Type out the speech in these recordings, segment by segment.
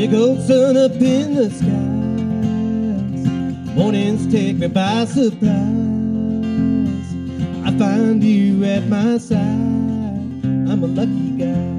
big old sun up in the skies. Mornings take me by surprise. I find you at my side. I'm a lucky guy.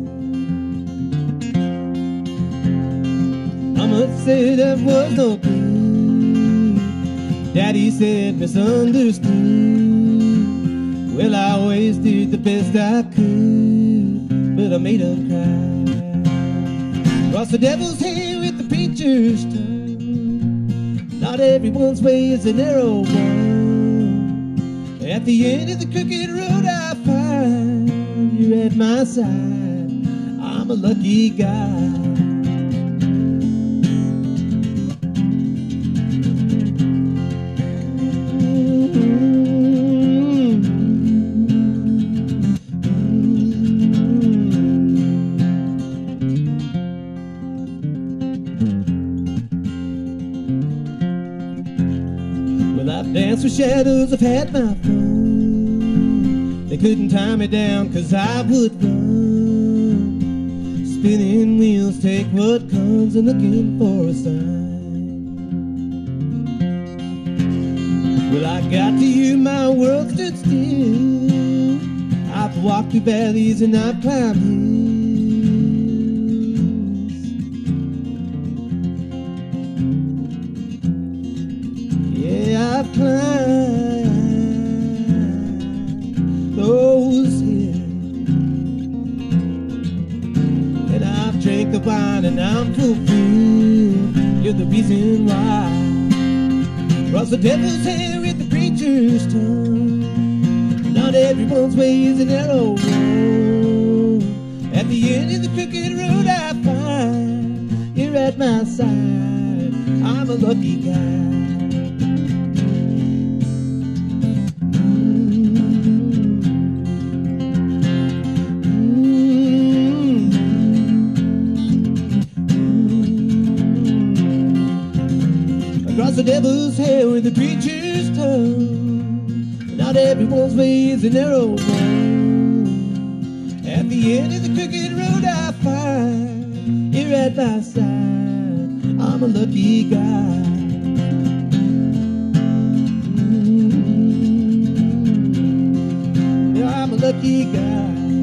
Mama said that was no good. Daddy said misunderstood. Well, I always did the best I could, but I made him cry. Cross the devil's hair with the preacher's tongue. Not everyone's way is a narrow one. At the end of the crooked road I find you're at my side. I'm a lucky guy. I've danced with shadows, I've had my fun. They couldn't tie me down 'cause I would run. Spinning wheels take what comes and looking for a sign. Well, I got to you, my world stood still. I've walked through valleys and I've climbed hills. I've climbed those hills, and I've drank the wine and I'm fulfilled. You're the reason why. Cross the devil's hair with the preacher's tongue. Not everyone's way is a narrow road. At the end of the crooked road I find you're at my side. I'm a lucky guy. Across the devil's hair with the preacher's tongue. Not everyone's way is a narrow one. At the end of the crooked road I find you're at my side. I'm a lucky guy. I'm a lucky guy.